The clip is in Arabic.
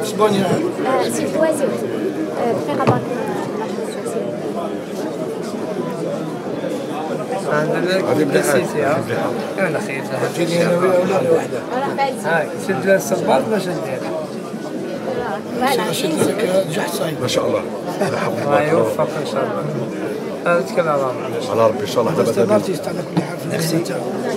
اسبانيا سي توازي دقيقة برك. هذه مليحة. انا خيتها تجيني انا ولا وحده. راه هاي شد الصباط باش ندير. شد لك جحش صايب. ما شاء الله. الله يوفق ان شاء الله. هذا تكلم على ربي ان شاء الله. استمرتي على كل حال في الخدمه تاعك.